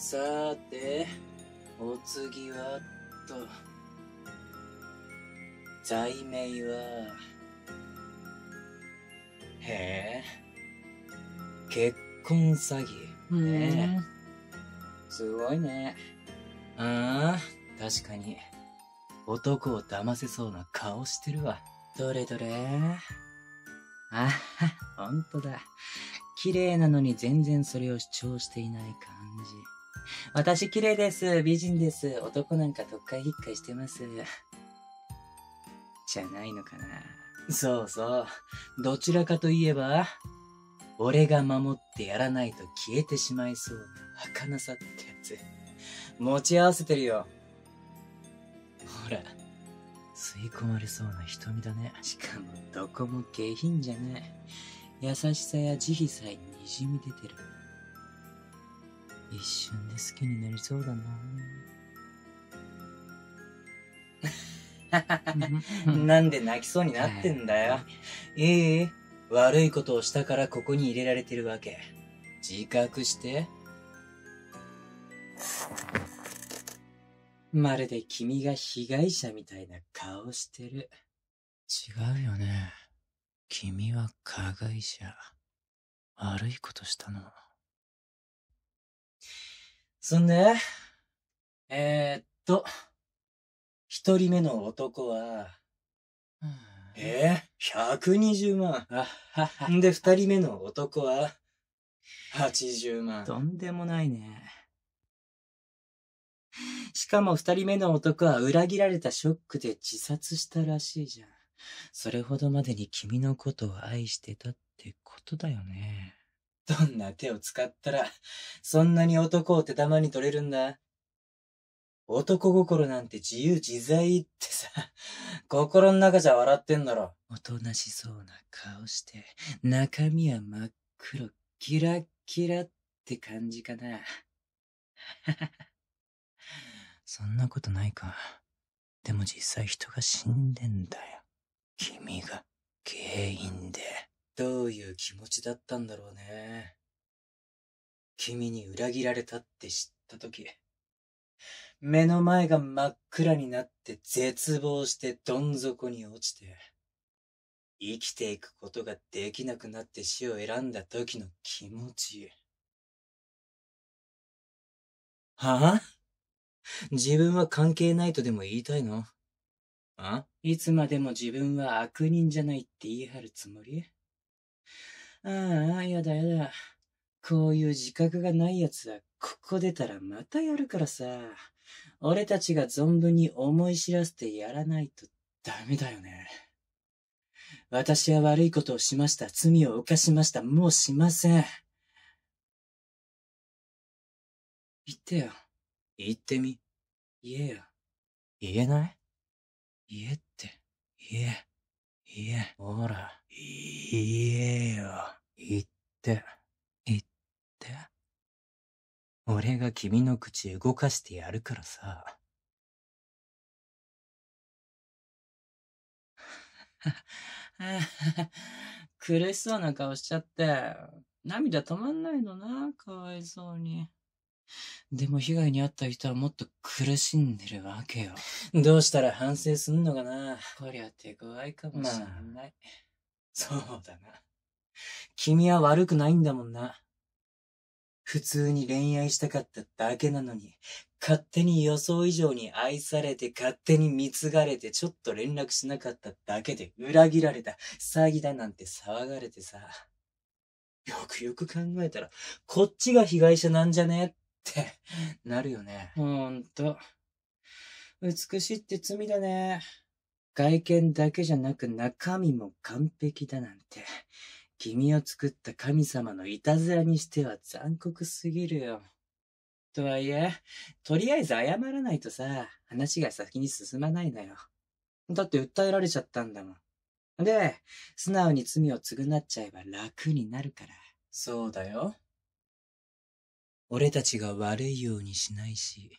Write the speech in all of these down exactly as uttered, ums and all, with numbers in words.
さーて、お次はっと、罪名は、へえ、結婚詐欺。ねえ。すごいね。ああ、確かに。男を騙せそうな顔してるわ。どれどれ。あは、ほんとだ。綺麗なのに全然それを主張していない感じ。私綺麗です。美人です。男なんか特会引っかいしてます。じゃないのかな。そうそう。どちらかといえば、俺が守ってやらないと消えてしまいそうな儚さってやつ。持ち合わせてるよ。ほら、吸い込まれそうな瞳だね。しかもどこも下品じゃない。優しさや慈悲さえにじみ出てる。一瞬で好きになりそうだな。なんで泣きそうになってんだよ。ええ、悪いことをしたからここに入れられてるわけ。自覚して。まるで君が被害者みたいな顔してる。違うよね。君は加害者。悪いことしたの。そんで、えー、っと、一人目の男は、えー、ひゃくにじゅうまん。あはは。で、二人目の男は、はちじゅうまん。とんでもないね。しかも二人目の男は裏切られたショックで自殺したらしいじゃん。それほどまでに君のことを愛してたってことだよね。どんな手を使ったら、そんなに男を手玉に取れるんだ。男心なんて自由自在ってさ、心の中じゃ笑ってんだろ。おとなしそうな顔して、中身は真っ黒、キラッキラって感じかな。そんなことないか。でも実際人が死んでんだよ。君が原因で。どういう気持ちだったんだろうね。君に裏切られたって知ったとき。目の前が真っ暗になって絶望してどん底に落ちて、生きていくことができなくなって死を選んだ時の気持ち。はぁ、自分は関係ないとでも言いたいの？あ？いつまでも自分は悪人じゃないって言い張るつもり？ああ、やだやだ。こういう自覚がない奴はここ出たらまたやるからさ。俺たちが存分に思い知らせてやらないとダメだよね。私は悪いことをしました。罪を犯しました。もうしません。言ってよ。言ってみ。言えよ。言えない？言えって。言え。言え。ほら。言えよ。言って。言って。俺が君の口動かしてやるからさ。苦しそうな顔しちゃって、涙止まんないのな、かわいそうに。でも被害に遭った人はもっと苦しんでるわけよ。どうしたら反省すんのかな。こりゃ手強いかもしんない。まあ、そうだな。君は悪くないんだもんな。普通に恋愛したかっただけなのに、勝手に予想以上に愛されて、勝手に貢がれて、ちょっと連絡しなかっただけで裏切られた、詐欺だなんて騒がれてさ。よくよく考えたら、こっちが被害者なんじゃねってなるよね。ほんと。美しいって罪だね。外見だけじゃなく中身も完璧だなんて。君を作った神様のいたずらにしては残酷すぎるよ。とはいえ、とりあえず謝らないとさ、話が先に進まないのよ。だって訴えられちゃったんだもん。で、素直に罪を償っちゃえば楽になるから。そうだよ。俺たちが悪いようにしないし、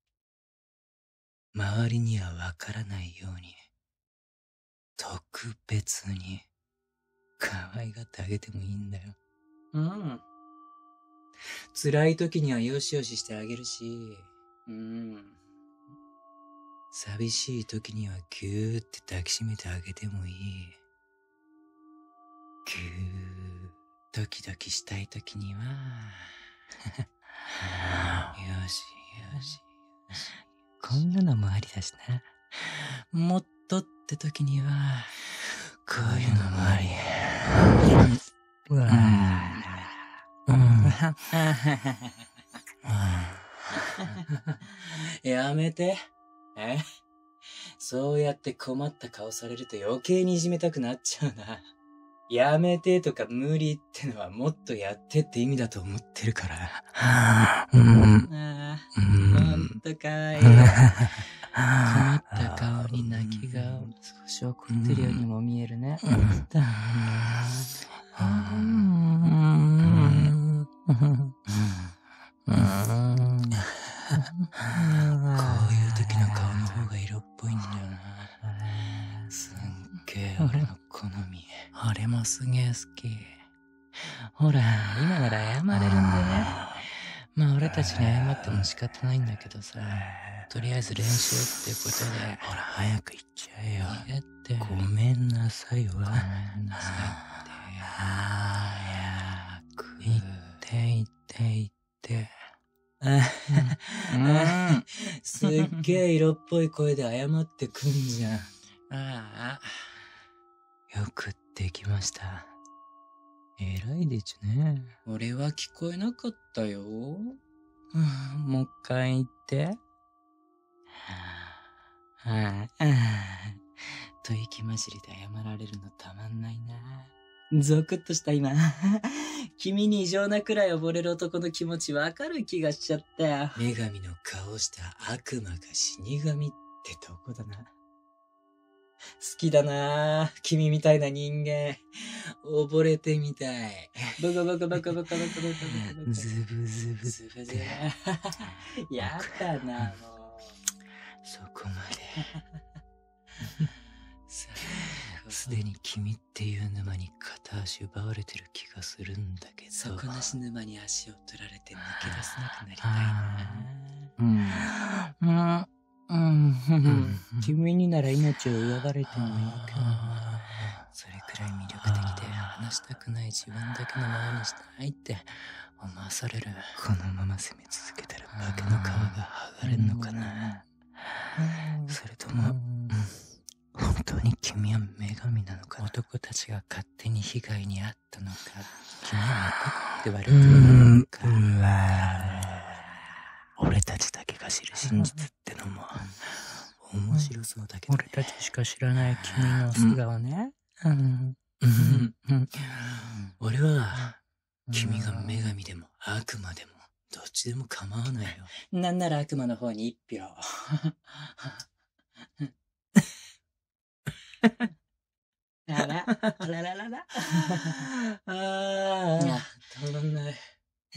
周りにはわからないように、特別に可愛がってあげてもいいんだよ。うん。 辛い時にはよしよししてあげるし、うん。寂しい時にはぎゅーって抱きしめてあげてもいい。ぎゅー、ドキドキしたい時には、よしよしよし。こんなのもありだしな。もっとって時には、こういうのもあり。うわぁ。やめて。え？そうやって困った顔されると余計にいじめたくなっちゃうな。やめてとか無理ってのはもっとやってって意味だと思ってるから。うん。ああ、ほんとかわいい。困った顔に泣き顔。少し怒ってるようにも見えるね。こういう時の顔の方が色っぽいんだよな。すっげえ俺の好み。俺もすげえ好き。ほら、今なら謝れるんでね。まあ俺たちに謝っても仕方ないんだけどさ。とりあえず練習ってことで。ほら、早く行っちゃえよ。えって。ごめんなさいわ。ごめんなさいって。早く。言って言って言って。うん、すっげえ色っぽい声で謝ってくんじゃん。ああ。よくできました。偉いでちゅね。俺は聞こえなかったよ。もう一回言って。はあ、と息混じりで謝られるのたまんないな。ゾクッとした今。君に異常なくらい溺れる男の気持ちわかる気がしちゃったよ。女神の顔した悪魔が死神ってとこだな。好きだなぁ。君みたいな人間。溺れてみたい。バカバカバカバカバカバカバカ。ズブズブズブズブ。やだな、もう。そこまで。すでに君っていう沼に片足奪われてる気がするんだけど。底なし沼に足を取られて抜け出せなくなりたいな。うん。うんうん、君になら命を奪われてもいいかな。それくらい魅力的で話したくない自分だけのものにしたいって思わされる。このまま攻め続けたら化けの皮が剥がれんのかな。それとも、本当に君は女神なのか。男たちが勝手に被害に遭ったのか。君は残って悪くなのか。うわ俺たちだけが知る真実ってのも面白そうだけど、ね、俺たちしか知らない君の素顔ね。俺は君が女神でも悪魔でもどっちでも構わないよ。なんなら悪魔の方に一票。あら、あらららら。ああ、たまんない。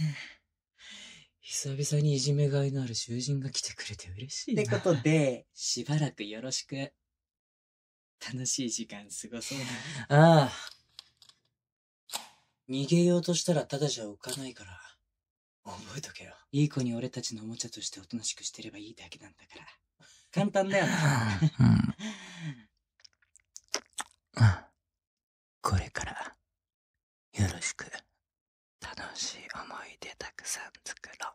久々にいじめがいのある囚人が来てくれて嬉しいな。ってことで、しばらくよろしく。楽しい時間過ごそうな。ああ。逃げようとしたらただじゃ浮かないから、覚えとけよ。いい子に俺たちのおもちゃとしておとなしくしてればいいだけなんだから。簡単だよな。うん、これから、よろしく。楽しい思い出たくさん作ろう。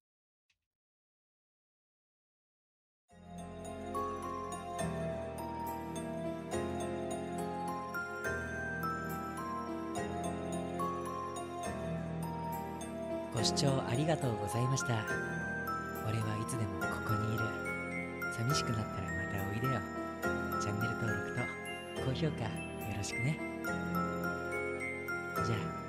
ご視聴ありがとうございました。俺はいつでもここにいる。寂しくなったらまたおいでよ。チャンネル登録と高評価よろしくね。じゃあ。